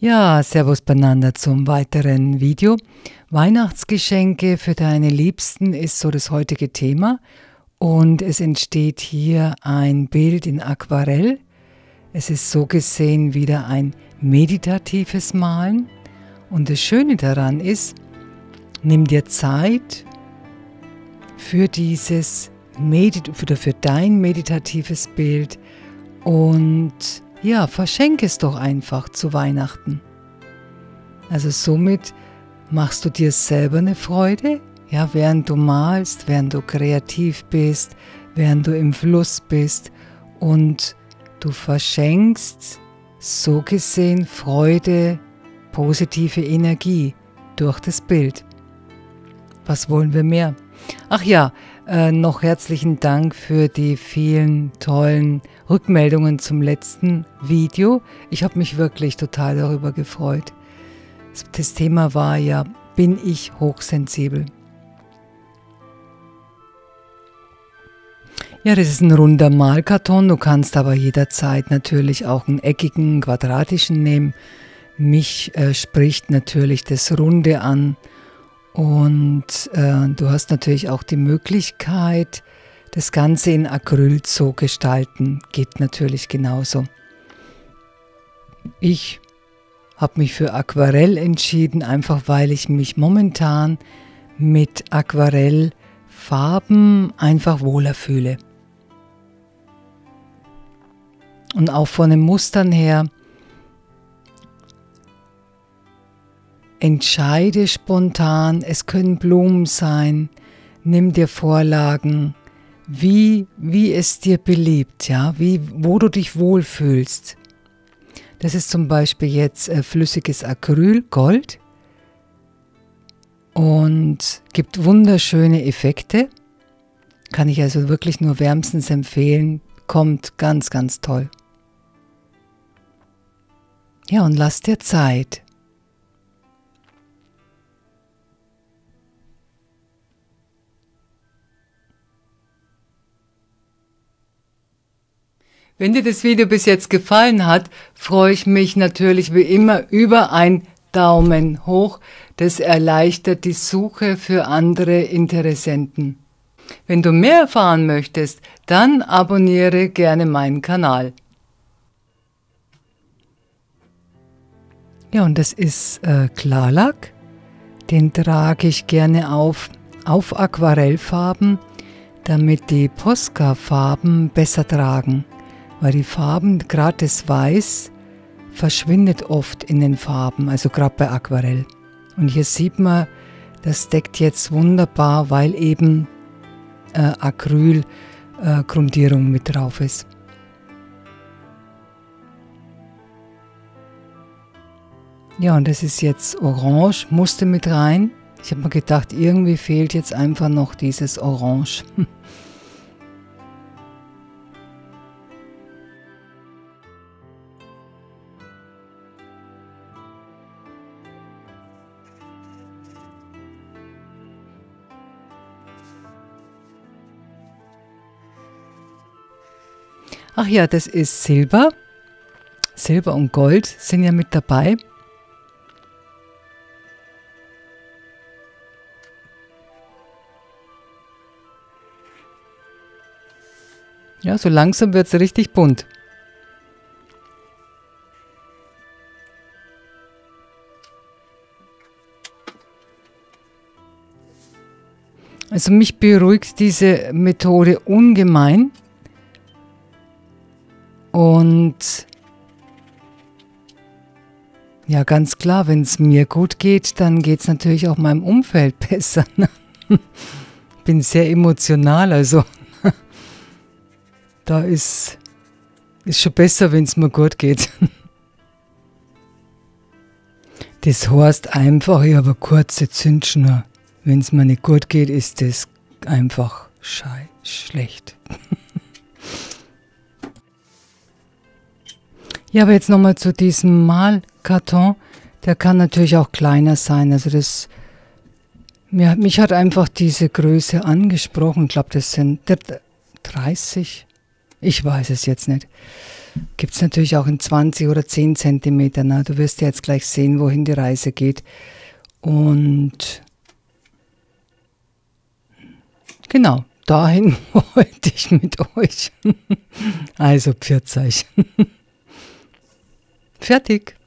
Ja, servus beieinander zum weiteren Video. Weihnachtsgeschenke für deine Liebsten ist so das heutige Thema und es entsteht hier ein Bild in Aquarell. Es ist so gesehen wieder ein meditatives Malen und das Schöne daran ist, nimm dir Zeit für für dein meditatives Bild und ja, verschenk es doch einfach zu Weihnachten. Also somit machst du dir selber eine Freude, ja, während du malst, während du kreativ bist, während du im Fluss bist und du verschenkst so gesehen Freude, positive Energie durch das Bild. Was wollen wir mehr? Ach ja, noch herzlichen Dank für die vielen tollen Rückmeldungen zum letzten Video. Ich habe mich wirklich total darüber gefreut. Das Thema war ja, bin ich hochsensibel? Ja, das ist ein runder Malkarton. Du kannst aber jederzeit natürlich auch einen eckigen, quadratischen nehmen. Mich spricht natürlich das Runde an. Und du hast natürlich auch die Möglichkeit, das Ganze in Acryl zu gestalten. Geht natürlich genauso. Ich habe mich für Aquarell entschieden, einfach weil ich mich momentan mit Aquarellfarben einfach wohler fühle. Und auch von den Mustern her, entscheide spontan, es können Blumen sein, nimm dir Vorlagen, wie es dir beliebt, ja, wo du dich wohlfühlst. Das ist zum Beispiel jetzt flüssiges Acryl, Gold und gibt wunderschöne Effekte. Kann ich also wirklich nur wärmstens empfehlen, kommt ganz, ganz toll. Ja, und lass dir Zeit. Wenn dir das Video bis jetzt gefallen hat, freue ich mich natürlich wie immer über ein Daumen hoch. Das erleichtert die Suche für andere Interessenten. Wenn du mehr erfahren möchtest, dann abonniere gerne meinen Kanal. Ja, und das ist Klarlack. Den trage ich gerne auf Aquarellfarben, damit die Posca-Farben besser tragen. Weil die Farben, gerade das Weiß, verschwindet oft in den Farben, also gerade bei Aquarell. Und hier sieht man, das deckt jetzt wunderbar, weil eben Acryl-Grundierung mit drauf ist. Ja, und das ist jetzt Orange, musste mit rein. Ich habe mir gedacht, irgendwie fehlt jetzt einfach noch dieses Orange. Ach ja, das ist Silber. Silber und Gold sind ja mit dabei. Ja, so langsam wird es richtig bunt. Also mich beruhigt diese Methode ungemein. Und ja, ganz klar, wenn es mir gut geht, dann geht es natürlich auch meinem Umfeld besser. Bin sehr emotional, also da ist schon besser, wenn es mir gut geht. Das heißt einfach, ich habe eine kurze Zündschnur. Wenn es mir nicht gut geht, ist das einfach schlecht. Ja, aber jetzt nochmal zu diesem Malkarton. Der kann natürlich auch kleiner sein. Also mich hat einfach diese Größe angesprochen. Ich glaube, das sind 30. Ich weiß es jetzt nicht. Gibt es natürlich auch in 20 oder 10 Zentimeter. Na, du wirst ja jetzt gleich sehen, wohin die Reise geht. Und genau, dahin wollte ich mit euch. Also, pfiat euch. Fertig.